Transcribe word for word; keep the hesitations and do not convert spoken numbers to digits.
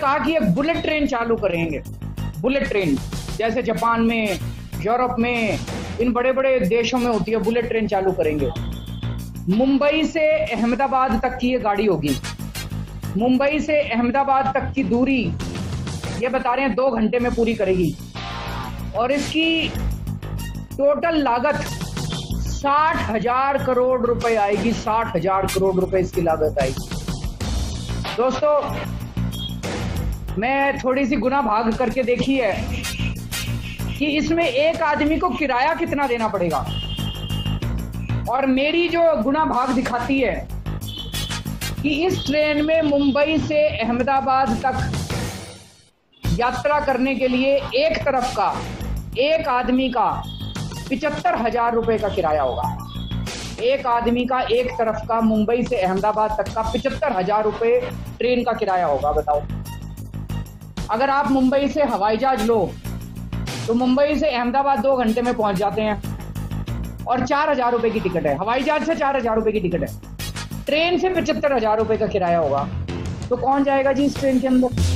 कहा कि एक बुलेट ट्रेन चालू करेंगे, बुलेट ट्रेन जैसे जापान में, यूरोप में, इन बड़े बड़े देशों में होती है, बुलेट ट्रेन चालू करेंगे। मुंबई से अहमदाबाद तक की ये गाड़ी होगी। मुंबई से अहमदाबाद तक की दूरी ये बता रहे हैं दो घंटे में पूरी करेगी और इसकी टोटल लागत साठ हजार करोड़ रुपए आएगी। साठ हजार करोड़ रुपए इसकी लागत आएगी। दोस्तों, मैं थोड़ी सी गुना भाग करके देखी है कि इसमें एक आदमी को किराया कितना देना पड़ेगा, और मेरी जो गुना भाग दिखाती है कि इस ट्रेन में मुंबई से अहमदाबाद तक यात्रा करने के लिए एक तरफ का एक आदमी का पिचहत्तर हजार रुपए का किराया होगा। एक आदमी का एक तरफ का मुंबई से अहमदाबाद तक का पिचहत्तर हजार रुपए ट्रेन का किराया होगा। बताओ, अगर आप मुंबई से हवाई जहाज लो तो मुंबई से अहमदाबाद दो घंटे में पहुंच जाते हैं और चार हजार रुपए की टिकट है। हवाई जहाज से चार हजार रुपए की टिकट है, ट्रेन से पिचहत्तर हजार रुपए का किराया होगा। तो कौन जाएगा जी इस ट्रेन के अंदर?